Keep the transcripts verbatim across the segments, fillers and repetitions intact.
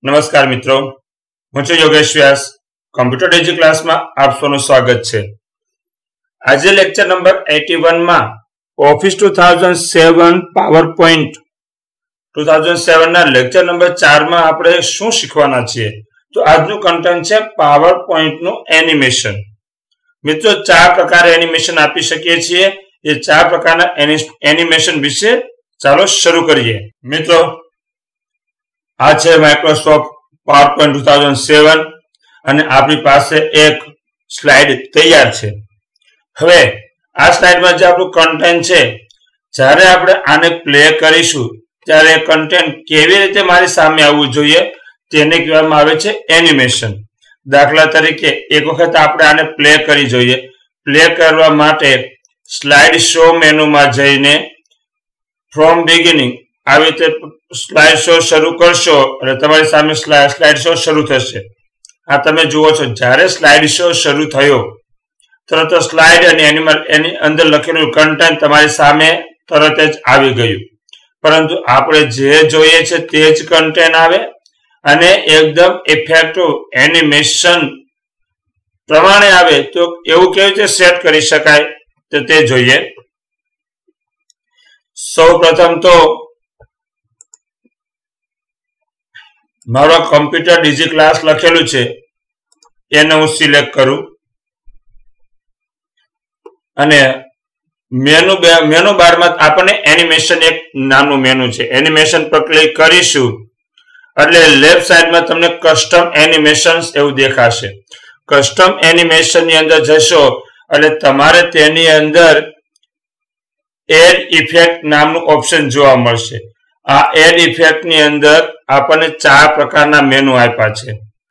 नमस्कार मित्रों, હું છું યોગેશ વ્યાસ. કમ્પ્યુટર ડીજી ક્લાસમાં આપ સૌનું સ્વાગત છે. આજે લેક્ચર નંબર એકાસી માં office two thousand seven PowerPoint two thousand seven ના લેક્ચર નંબર ચાર માં આપણે શું શીખવાના છીએ? તો આજનું કન્ટેન્ટ છે પાવરપોઈન્ટ નું એનિમેશન. મિત્રો, ચાર પ્રકારે એનિમેશન આપી શકીએ છીએ. એ ચાર પ્રકારના એનિમેશન વિશે ચાલો શરૂ કરીએ. મિત્રો, આ છે Microsoft PowerPoint two thousand seven અને આપણી પાસે એક સ્લાઇડ તૈયાર છે. હવે આ સ્લાઇડમાં જે આપણું કન્ટેન્ટ છે, જ્યારે આપણે આને પ્લે કરીશું ત્યારે કન્ટેન્ટ કેવી રીતે મારી સામે આવવું જોઈએ તેને કહેવામાં આવે છે એનિમેશન. દાખલા તરીકે એક વખત આપણે આને પ્લે કરી જોઈએ. પ્લે કરવા માટે સ્લાઇડ શો મેનુમાં જઈને ફ્રોમ બિગિનિંગ આવી રીતે સ્લાઇડ શો શરૂ કરશો અને તમારી સામે સ્લાઇડ શો શરૂ થશે. આ તમે જુઓ છો, જ્યારે સ્લાઇડ શો શરૂ થયો તરત સ્લાઇડ અને એનિમલ એની અંદર લખેલું કન્ટેન્ટ તમારી સામે તરત જ આવી ગયું. પરંતુ આપણે જે જોઈએ છે તે જ કન્ટેન્ટ આવે અને એકદમ ઇફેક્ટિવ એનિમેશન પ્રમાણે આવે. તો એવું કેવી રીતે સેટ કરી શકાય તો તે જોઈએ. સૌ પ્રથમ તો મારો કમ્પ્યુટર ડીજી ક્લાસ લખેલું છે એને હું સિલેક્ટ કરું અને મેનુ મેનુ બારમાં આપણને એનિમેશન એક નાનું મેનુ છે. એનિમેશન પર ક્લિક કરીશું એટલે લેફ્ટ સાઈડમાં તમને કસ્ટમ એનિમેશન એવું દેખાશે. કસ્ટમ એનિમેશન ની અંદર જશો એટલે તમારે તેની અંદર એડ ઇફેક્ટ નામનું ઓપ્શન જોવા મળશે. આ એડ ઇફેક્ટ ની અંદર આપણને ચાર પ્રકારના મેનુ આપ્યા છે.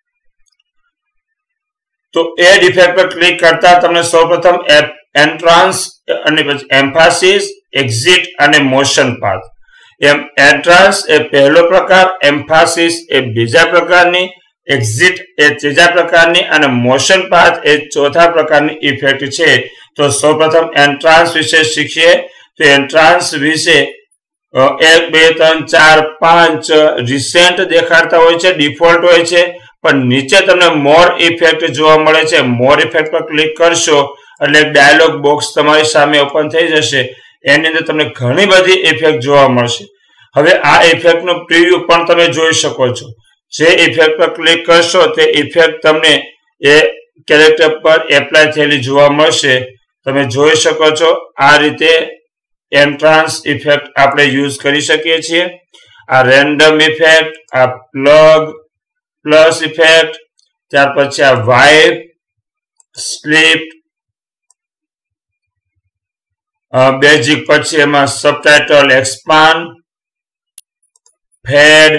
તો એડ ઇફેક્ટ પર ક્લિક કરતા તમને સૌપ્રથમ એન્ટ્રાન્સ અને પછી એમ્ફાસિસ, એક્ઝિટ અને મોશન પાથ. એમ એન્ટ્રાન્સ એ પહેલો પ્રકાર, એમ્ફાસિસ એ બીજા પ્રકારની, એક્ઝિટ એ ત્રીજા પ્રકારની અને મોશન પાથ એ ચોથા પ્રકારની ઇફેક્ટ છે. તો સૌપ્રથમ એન્ટ્રાન્સ વિશે શીખીએ. તો એન્ટ્રાન્સ વિશે એક બે ત્રણ ચાર પાંચ રિસેન્ટ દેખાડતા હોય છે, ડિફોલ્ટ હોય છે, પણ નીચે તમને મોર ઇફેક્ટ જોવા મળે છે. મોર ઇફેક્ટ પર ક્લિક કરશો એટલે એક ડાયલોગ બોક્સ તમારી સામે ઓપન થઈ જશે. એની અંદર તમને ઘણી બધી ઇફેક્ટ જોવા મળશે. હવે આ ઇફેક્ટ નું પ્રિવ્યુ પણ તમે જોઈ શકો છો. જે ઇફેક્ટ પર ક્લિક કરશો તે ઇફેક્ટ તમને એ કેરેક્ટર પર એપ્લાય થયેલી જોવા મળશે. તમે જોઈ શકો છો આ રીતે એન્ટ્રાન્સ ઇફેક્ટ આપણે યુઝ કરી શકીએ છીએ. આ રેન્ડમ ઇફેક્ટ, આ પ્લગ પ્લસ ઇફેક્ટ, ત્યાર પછી આ વાઇપ, સ્લીપ, બેઝિક, પછી એમાં subtitle, expand, fade,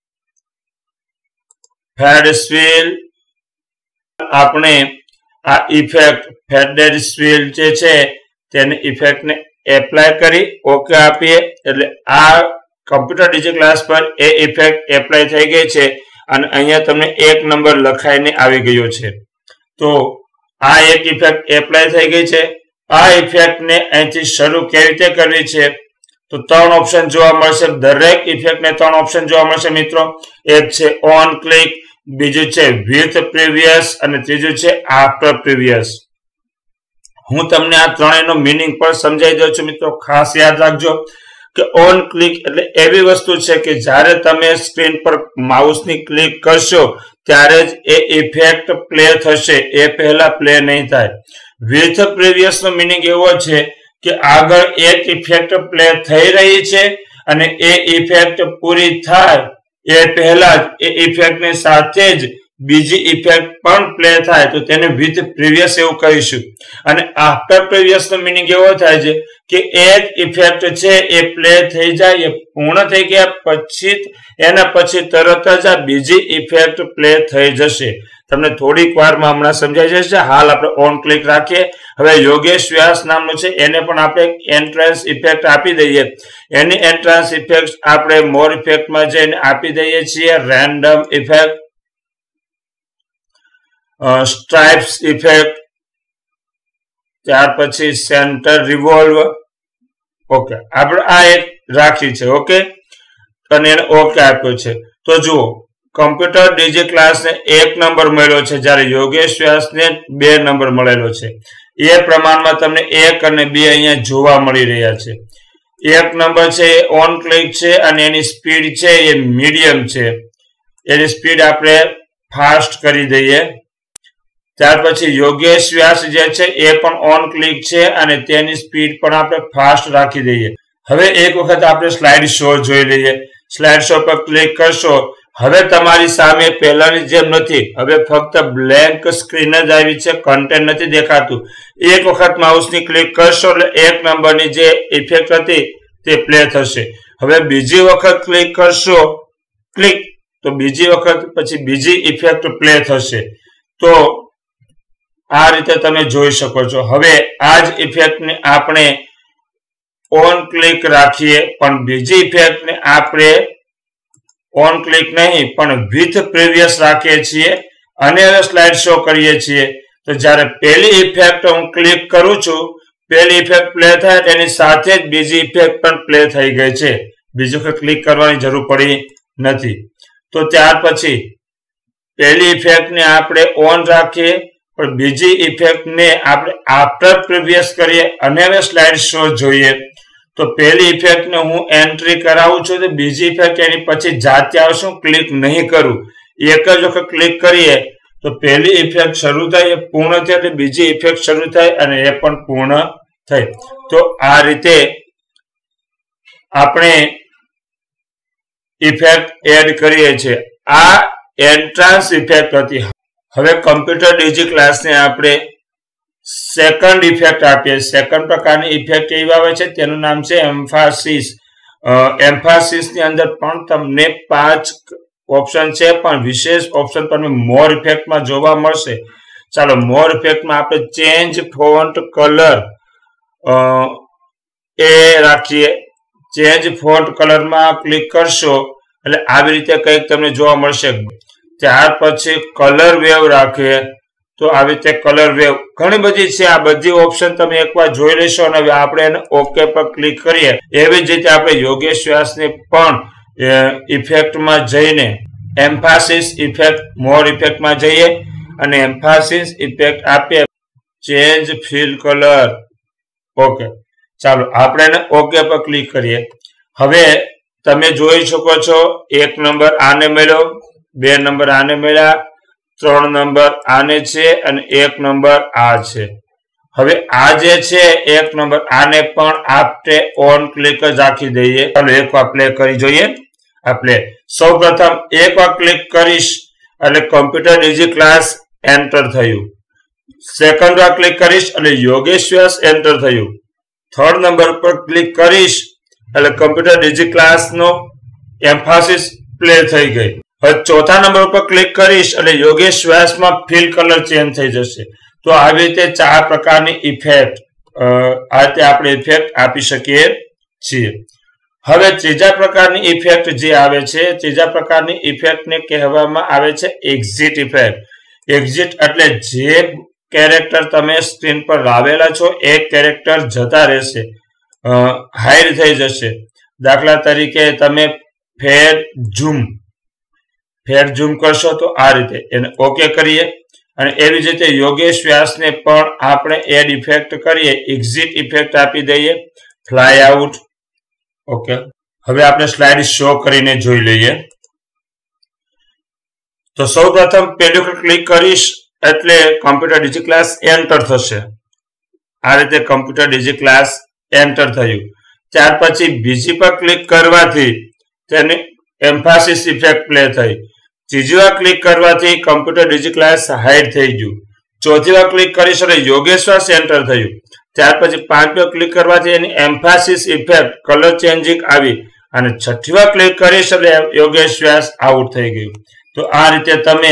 fade swivel. આપણે આ ઇફેક્ટ ફેડેડ સ્વીલ જે છે તેની ઇફેક્ટને એપ્લાય કરી ઓકે આપીએ એટલે આ કમ્પ્યુટર ડીજી ક્લાસ પર એ ઇફેક્ટ એપ્લાય થઈ ગઈ છે અને અહીંયા તમને એક નંબર લખાઈને આવી ગયો છે. તો આ એક ઇફેક્ટ એપ્લાય થઈ ગઈ છે. આ ઇફેક્ટને અહીંથી શરૂ કેવી રીતે કરવી છે તો ત્રણ ઓપ્શન જોવા મળશે. દરેક ઇફેક્ટને ત્રણ ઓપ્શન જોવા મળશે મિત્રો. એક છે ઓન ક્લિક, બીજું છે વિથ પ્રીવિયસ અને ત્રીજું છે આફ્ટર પ્રીવિયસ. હું તમને આ ત્રણેયનો મિનિંગ પણ સમજાવી દઉં છું મિત્રો. ખાસ યાદ રાખજો કે ઓન ક્લિક એટલે એવી વસ્તુ છે કે જ્યારે તમે સ્ક્રીન પર માઉસની ક્લિક કરશો ત્યારે જ એ ઇફેક્ટ પ્લે થશે, એ પહેલા પ્લે નહીં થાય. વિથ પ્રીવિયસ નો મિનિંગ એવો છે કે આગળ એક ઇફેક્ટ પ્લે થઈ રહી છે અને એ ઇફેક્ટ પૂરી થાય એ પહેલા જ એ ઇફેક્ટની સાથે જ બીજી ઇફેક્ટ પણ પ્લે થાય તો તેને વિથ પ્રીવિયસ એવું કહીશું. અને આફ્ટર પ્રીવિયસ નો મિનિંગ એવો થાય છે કે એક ઇફેક્ટ છે એ પ્લે થઈ જાય, એ પૂર્ણ થઈ ગયા પછી એના પછી તરત જ આ બીજી ઇફેક્ટ પ્લે થઈ જશે. તમને થોડીક વારમાં હમણાં સમજાઈ જશે. હાલ આપણે ઓન ક્લિક રાખીએ. હવે યોગેશ વ્યાસ નામનું છે એને પણ આપણે એન્ટ્રાન્સ ઇફેક્ટ આપી દઈએ. એની એન્ટ્રાન્સ ઇફેક્ટ આપણે મોર ઇફેક્ટમાં જઈને આપી દઈએ છીએ રેન્ડમ ઇફેક્ટ, સ્ટ્રાઇપ્સ ઇફેક્ટ, ત્યાર પછી સેન્ટર રિવોલ્વ. ઓકે, આપણે આ એક રાખી છે. ઓકે, અને એને ઓકે આપ્યો છે. તો જુઓ કમ્પ્યુટર ડિજીક્લાસ ને એક નંબર મળ્યો છે, જ્યારે યોગેશ વ્યાસ ને બે નંબર મળેલો છે. એ પ્રમાણમાં તમને એક અને બે અહીંયા જોવા મળી રહ્યા છે. એક નંબર છે એ ઓન ક્લિક છે અને એની સ્પીડ છે એ મીડિયમ છે. એની સ્પીડ આપણે ફાસ્ટ કરી દઈએ. ત્યાર પછી યોગેશ વ્યાસ જે છે એ પણ ઓન ક્લિક છે અને તેની સ્પીડ પણ આપણે ફાસ્ટ રાખી દઈએ. હવે એક વખત આપણે સ્લાઇડ શો જોઈ લઈએ. સ્લાઇડ શો પર ક્લિક કરશો. હવે તમારી સામે પહેલાની જેમ નથી, હવે ફક્ત બ્લેન્ક સ્ક્રીન જ આવી છે, કન્ટેન્ટ નથી દેખાતું. એક વખત માઉસની ક્લિક કરશો એટલે એક નંબરની જે ઇફેક્ટ હતી તે પ્લે થશે. હવે બીજી વખત ક્લિક કરશો, ક્લિક, તો બીજી વખત પછી બીજી ઇફેક્ટ પ્લે થશે. તો આ રીતે તમે જોઈ શકો છો. હવે આ જ ઇફેક્ટને આપણે ઓન ક્લિક રાખીએ, પણ બીજી ઇફેક્ટને આપણે ઓન ક્લિક નહીં પણ વિથ પ્રીવિયસ રાખીએ છીએ અને હવે સ્લાઇડ શો કરીએ છીએ. તો જ્યારે પહેલી ઇફેક્ટ હું ક્લિક કરું છું, પહેલી ઇફેક્ટ પ્લે થાય તેની સાથે જ બીજી ઇફેક્ટ પણ પ્લે થઈ ગઈ છે. બીજી વખત ક્લિક કરવાની જરૂર પડી નથી. તો ત્યાર પછી પહેલી ઇફેક્ટને આપણે ઓન રાખીએ પણ બીજી ઇફેક્ટને આપણે આફ્ટર પ્રીવિયસ કરીએ અને હવે સ્લાઇડ શો જોઈએ. તો પહેલી ઇફેક્ટને હું એન્ટ્રી કરાવું છું તો બીજી ઇફેક્ટ એની પછી જાતે આવશું, ક્લિક નહીં કરું. એક જ વખત ક્લિક કરીએ તો પહેલી ઇફેક્ટ શરૂ થાય, એ પૂર્ણ થાય, એટલે બીજી ઇફેક્ટ શરૂ થાય અને એ પણ પૂર્ણ થઈ. તો આ રીતે આપણે ઇફેક્ટ એડ કરીએ છીએ. આ એન્ટ્રાન્સ ઇફેક્ટ હતી. હવે કમ્પ્યુટર ડિજીક્લાસને આપણે સેકન્ડ ઇફેક્ટ આપીએ. સેકન્ડ પ્રકારની ઇફેક્ટ એવી આવે છે, તેનું નામ છે એમ્ફાસિસ. એમ્ફાસિસ ની અંદર પણ તમને પાંચ ઓપ્શન છે, પણ વિશેષ ઓપ્શન તમને મોર ઇફેક્ટમાં જોવા મળશે. ચાલો મોર ઇફેક્ટમાં આપણે ચેન્જ ફોન્ટ કલર એ રાખીએ. ચેન્જ ફોન્ટ કલરમાં ક્લિક કરશો એટલે આવી રીતે કંઈક તમને જોવા મળશે. ત્યાર પછી કલર વેવ રાખીએ તો આવી રીતે કલર વેવ ઘણી બધી છે. આ બધી ઓપ્શન તમે એકવાર જોઈ લેશો અને હવે આપણે એને ઓકે પર ક્લિક કરીએ. એવી જ રીતે આપણે યોગેશ વ્યાસને પણ ઇફેક્ટમાં જઈને એમ્ફાસિસ ઇફેક્ટ મોર ઇફેક્ટમાં જઈએ અને એમ્ફાસિસ ઇફેક્ટ આપીએ. Change fill colour, okay. ચાલો આપણે એને ઓકે પર ક્લિક કરીએ. હવે તમે જોઈ શકો છો એક નંબર આને મળ્યો, બે નંબર આને મળ્યા, ત્રણ નંબર આને છે અને એક નંબર આ છે. હવે આ જે છે એક નંબર આને પણ આપણે ઓન ક્લિક જ રાખી દઈએ. ચાલો એક વાર પ્લે કરી જોઈએ. આ પ્લે સૌ પ્રથમ એક વાર ક્લિક કરીશ એટલે કમ્પ્યુટર ડિજીક્લાસ એન્ટર થયું. સેકન્ડ વાર ક્લિક કરીશ એટલે યોગેશ વ્યાસ એન્ટર થયું. થર્ડ નંબર પર ક્લિક કરીશ એટલે કમ્પ્યુટર ડિજીક્લાસ નો એમ્ફાસિસ પ્લે થઈ ગઈ. હવે ચોથા નંબર પર ક્લિક કરીશ એટલે યોગેશ વ્યાસમાં ફિલ કલર ચેન્જ થઈ જશે. તો આવી રીતે ચાર પ્રકારની ઇફેક્ટ આ રીતે આપણે ઇફેક્ટ આપી શકીએ છીએ. હવે ત્રીજા પ્રકારની ઇફેક્ટ જે આવે છે, ત્રીજા પ્રકારની ઇફેક્ટને કહેવામાં આવે છે એક્ઝિટ ઇફેક્ટ. એક્ઝિટ એટલે જે કેરેક્ટર તમે સ્ક્રીન પર લાવેલા છો એ કેરેક્ટર જતા રહેશે, હાઈડ થઈ જશે. દાખલા તરીકે તમે ફેર ઝૂમ ફેર ઝૂમ કરશો તો આ રીતે એને ઓકે કરીએ. અને એવી જ રીતે યોગેશ વ્યાસને પણ આપણે એડ ઇફેક્ટ કરીએ, એક્ઝિટ ઇફેક્ટ આપી દઈએ, ફ્લાય આઉટ, ઓકે. હવે આપણે સ્લાઇડ શો કરીને જોઈ લઈએ. તો સૌ પ્રથમ પહેલી વખત ક્લિક કરીશ એટલે કમ્પ્યુટર ડિજીક્લાસ એન્ટર થશે. આ રીતે કમ્પ્યુટર ડિજીક્લાસ એન્ટર થયું. ત્યાર પછી બીજી પર ક્લિક કરવાથી તેની એમ્ફાસિસ ઇફેક્ટ પ્લે થઈ. ત્રીજી વાર ક્લિક કરવાથી કમ્પ્યુટર ડિજીક્લાસ હાઈડ થઈ ગયું. ચોથી વાર ક્લિક કરીશ એટલે યોગેશ વ્યાસ એન્ટર થયું. ત્યાર પછી પાંચમી વાર ક્લિક કરવાથી એની એમ્ફાસિસ ઇફેક્ટ કલર ચેન્જિંગ આવી અને છઠ્ઠી વાર ક્લિક કરીશ એટલે યોગેશ વ્યાસ આઉટ થઈ ગયું. તો આ રીતે તમે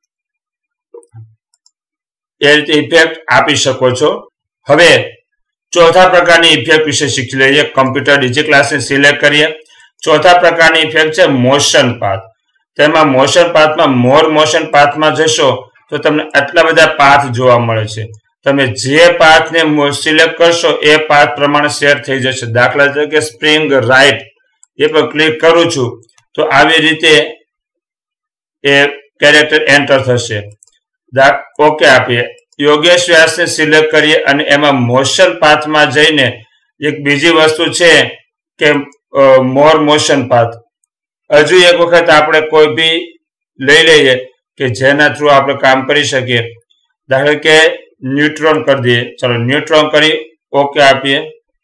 એ રીતે ઇફેક્ટ આપી શકો છો. હવે ચોથા પ્રકારની ઇફેક્ટ વિશે શીખી લઈએ. કમ્પ્યુટર ડિજીક્લાસને સિલેક્ટ કરીએ. ચોથા પ્રકારની ઇફેક્ટ છે મોશન પાથ. તેમાં મોશન પાથમાં મોર મોશન પાથમાં જશો તો તમને આટલા બધા પાથ જોવા મળે છે. તમે જે પાથને સિલેક્ટ કરશો એ પાથ પ્રમાણે સેટ થઈ જશે. દાખલા તરીકે સ્પ્રિંગ રાઈટ એ પર ક્લિક કરું છું તો આવી રીતે એ કેરેક્ટર એન્ટર થશે. ઓકે આપીએ. યોગેશ વ્યાસને સિલેક્ટ કરીએ અને એમાં મોશન પાથમાં જઈને એક બીજી વસ્તુ છે કે મોર મોશન પાથ. હજુ એક વખત આપણે કોઈ બી લઈ લઈએ કે જેના થ્રુ આપણે કામ કરી શકીએ. દાખલા કે ન્યુટ્રોન કરી દઈએ. ચલો ન્યુટ્રોન કરી ઓકે આપીએ.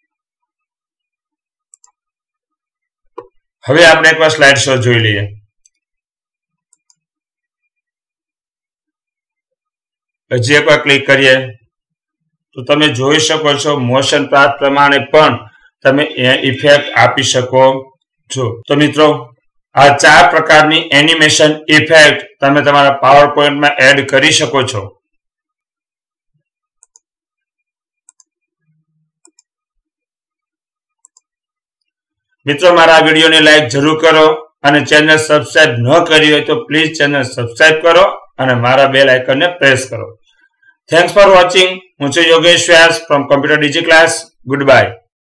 હવે આપણે એકવાર સ્લાઇડ શો જોઈ લઈએ. હજી એકવાર ક્લિક કરીએ તો તમે જોઈ શકો છો મોશન પાથ પ્રમાણે પણ તમે ઇફેક્ટ આપી શકો છો. તો મિત્રો આ ચાર પ્રકારની એનિમેશન ઇફેક્ટ તમે તમારા પાવર પોઈન્ટમાં એડ કરી શકો છો. મિત્રો મારા વિડીયોને લાઈક જરૂર કરો અને ચેનલ સબસ્ક્રાઇબ ન કરી હોય તો પ્લીઝ ચેનલ સબસ્ક્રાઇબ કરો અને મારા બેલ આઇકનને પ્રેસ કરો. Thanks for watching. હું છું Yogesh Vyas from computer Digiclass. Good bye.